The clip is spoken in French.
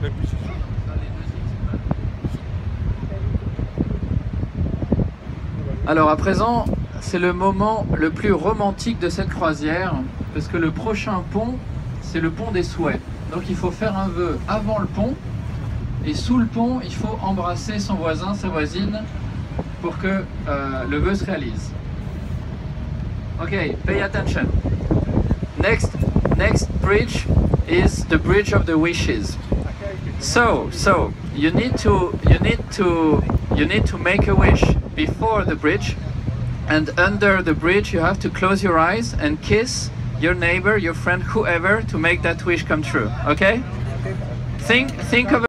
Alors à présent, c'est le moment le plus romantique de cette croisière, parce que le prochain pont, c'est le pont des souhaits. Donc il faut faire un vœu avant le pont, et sous le pont, il faut embrasser son voisin, sa voisine, pour que le vœu se réalise. Ok, pay attention. Next bridge is the bridge of the wishes. So you need to make a wish before the bridge, and under the bridge you have to close your eyes and kiss your neighbor, your friend, whoever, to make that wish come true. Okay? Think of